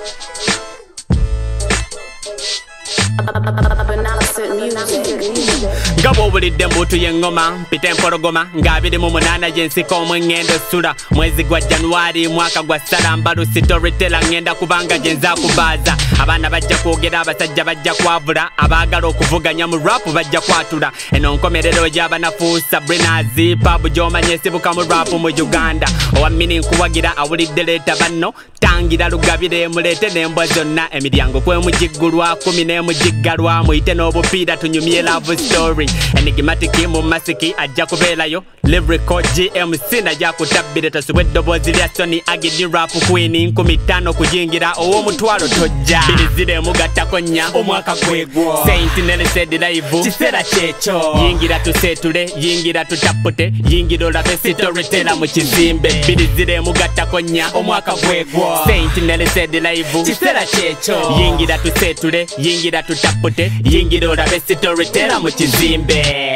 Ngabo bulidde mbutu y'engoma mpita empologoma ng'abiri mu munana gy'ensika omwengendo sula mwezi gwa Januari mwaka gwa Salambalu storyteller ngenda kubanga gye nzakubaaza abaana bajja kwogera abasajja bajja kwavula abaagala okuvuganya mu rap bajja kwatula eno nkomerero gy'abanafu Sabrina pub gy'omanya esibuka mu rap mu Uganda owamini nkuwagira awulidde leeta banno tangira lugabire muleete n'embwa zonna emiryango kwemugiggulwa 10 n'emugiggalwa muyite n'obupiira tunyumye love story enigmatic mu masiki ajja kubeerayo lyrical GMC najja kutabbire tosubwe eddoboozi lya Sony Agidi rap queen 15 kujingira ow'omutwalo tojja birizire mugattako nnya omwaka gwegwo Saint Nelly-Sade live kiseera kyekyo yingira tuseetule yingira tutapute yingira olabe storyteller mu kizimbe birizire mugattako nnya omwaka gwegwo Saint Nelly-Sade live kiseera kyekyo yingira tuseetule yingira tutapute yingira olabe storyteller mu kizimbe